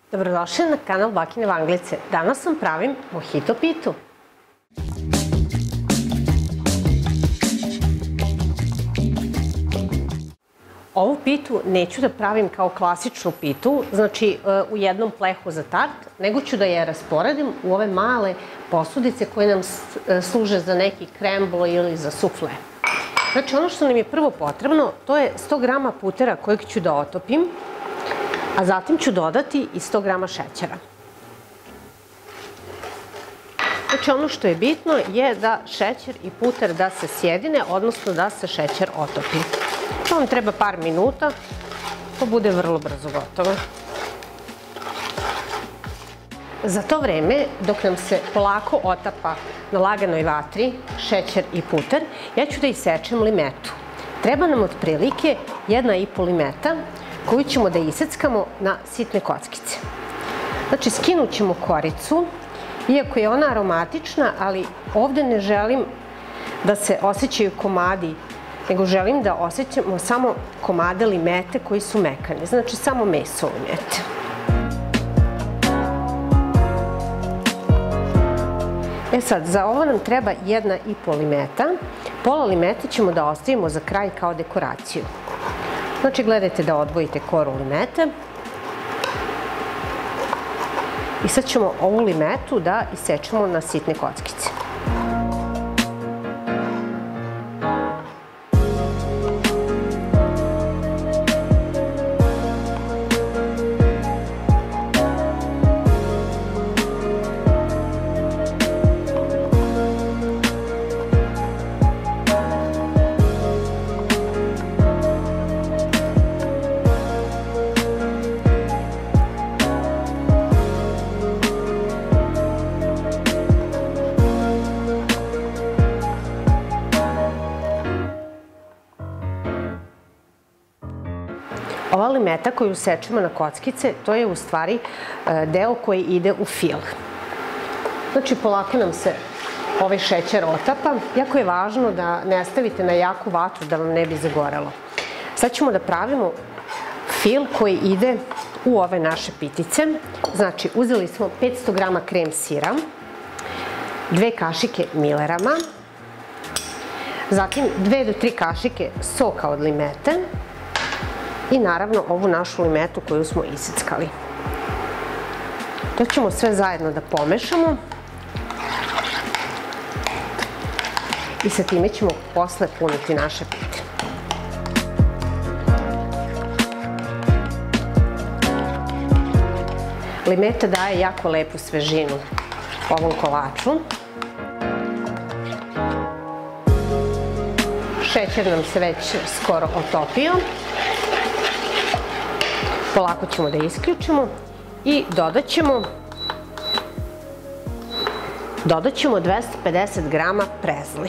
Dobrodošli na kanal Bakine Vanglice. Danas vam pravim mojito pitu. Ovu pitu neću da pravim kao klasičnu pitu, znači u jednom plehu za tart, nego ću da je rasporedim u ove male posudice koje nam služe za neki krembl ili za sufle. Znači ono što nam je prvo potrebno, to je 100 grama putera kojeg ću da otopim, a zatim ću dodati i 100 grama šećera. Znači ono što je bitno je da šećer i puter da se sjedine, odnosno da se šećer otopi. To vam treba par minuta, to bude vrlo brzo gotovo. Za to vreme, dok nam se polako otapa na laganoj vatri šećer i puter, ja ću da isečem limetu. Treba nam otprilike 1,5 limeta koju ćemo da iseckamo na sitne kockice. Znači, skinut ćemo koricu, iako je ona aromatična, ali ovde ne želim da se osjećaju komadi, nego želim da osjećamo samo komade limete koji su mekani, znači samo meso limete. E sad, za ovo nam treba 1,5 limeta, pola limeta ćemo da ostavimo za kraj kao dekoraciju. Znači, gledajte da odvojite koru limete. I sad ćemo ovu limetu da isečemo na sitne kockice. Ova limeta koju sečemo na kockice, to je u stvari deo koji ide u fil. Znači, polako nam se ovaj šećer otapa. Jako je važno da ne stavite na jaku vatru da vam ne bi zagorelo. Sad ćemo da pravimo fil koji ide u ove naše pitice. Znači, uzeli smo 500 grama krem sira, 2 kašike Millerama, zatim 2 do 3 kašike soka od limete, i naravno ovu našu limetu koju smo iseckali. To ćemo sve zajedno da pomešamo i sa time ćemo posle puniti naše pite. Limeta daje jako lepu svežinu ovom kolaču. Šećer nam se već skoro otopio. Polako ćemo da isključimo i dodat ćemo 250 grama prezli.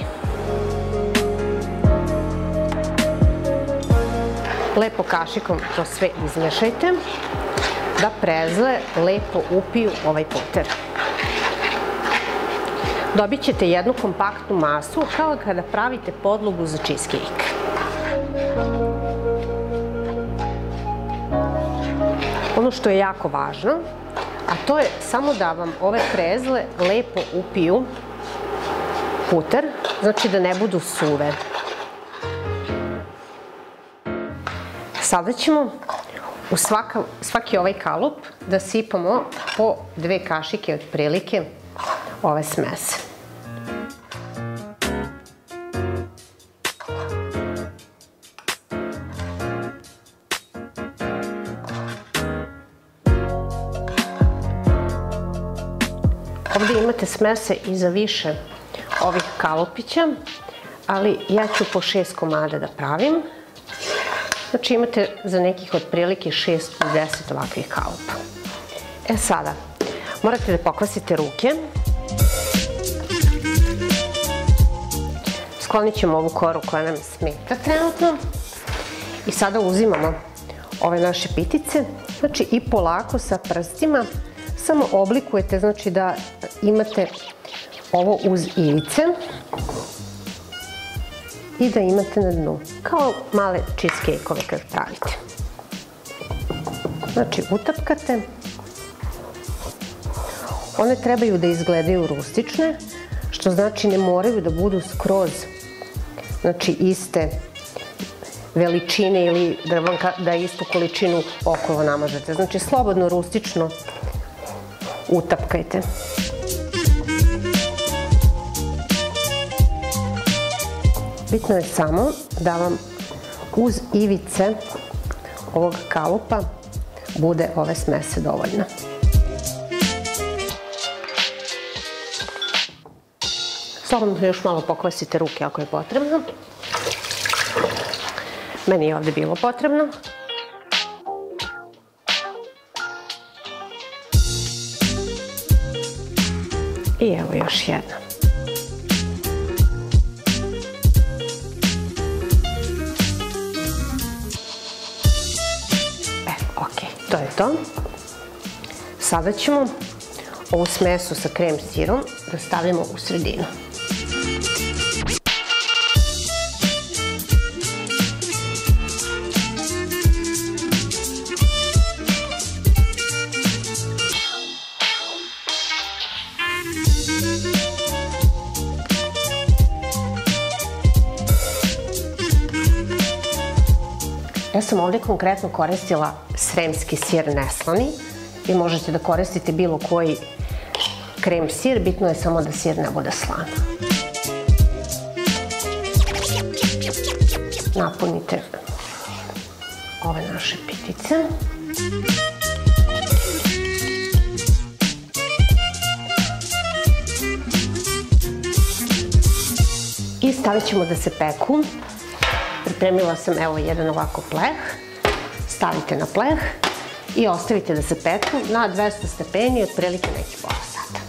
Lepo kašikom to sve izmešajte da prezle lepo upiju ovaj puter. Dobit ćete jednu kompaktnu masu kao kada pravite podlogu za cheesecake. Ono što je jako važno, a to je samo da vam ove prezle lepo upiju puter, znači da ne budu suve. Sada ćemo u svaki ovaj kalup da sipamo po 2 kašike otprilike ove smese. Ovdje imate smese i za više ovih kalupića, ali ja ću po 6 komada da pravim. Znači imate za nekih otprilike 6 do 10 ovakvih kalupa. E sada, morate da pokvasite ruke. Sklonit ćemo ovu koru koja nam smeta trenutno. I sada uzimamo ove naše pitice, znači i polako sa prstima samo oblikujete, znači da imate ovo uz ivice i da imate na dnu, kao male cheesecake-ove kad pravite. Znači, utapkate One trebaju da izgledaju rustične, što znači ne moraju da budu skroz iste veličine ili da istu količinu okolo namažete. Znači slobodno rustično utapkajte. Bitno je samo da vam uz ivice ovog kalupa bude ove smese dovoljno. Slobodno još malo pokvasite ruke ako je potrebno. Meni je ovde bilo potrebno. I evo još jedna. Ok, to je to. Sada ćemo ovu smesu sa krem sirom da stavimo u sredinu. Ja sam ovde konkretno koristila sremski sir neslani. Vi možete da koristite bilo koji krem sir, bitno je samo da sir ne bude slan. Napunite ove naše pitice. I stavit ćemo da se peku. Pripremila sam evo jedan ovako pleh. Stavite na pleh i ostavite da se peku na 200 stepeni otprilike neki pola sata.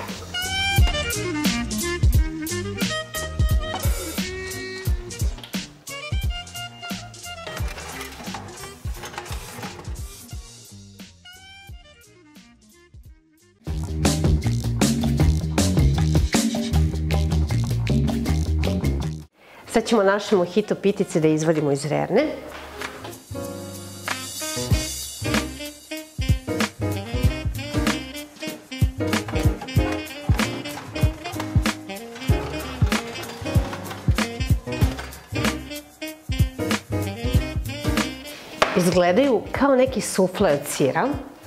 Sad ćemo naše mojito pitice da izvadimo iz rerne. Izgledaju kao neki sufle od sira.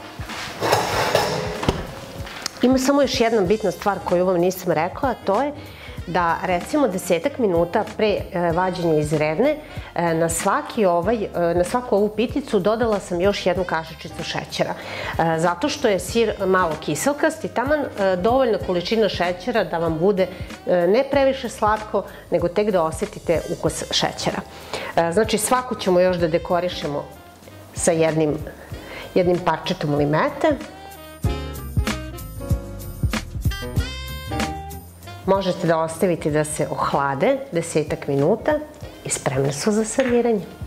Ima samo još jedna bitna stvar koju vam nisam rekla, a to je da recimo 10 minuta pre vađenja iz rerne na svaku ovu piticu dodala sam još jednu kašičicu šećera. Zato što je sir malo kiselkast i taman dovoljna količina šećera da vam bude ne previše slatko, nego tek da osetite ukus šećera. Znači svaku ćemo još da dekorišemo sa jednim parčetom limete. Možete da ostavite da se ohlade 10 minuta i spremne su za serviranje.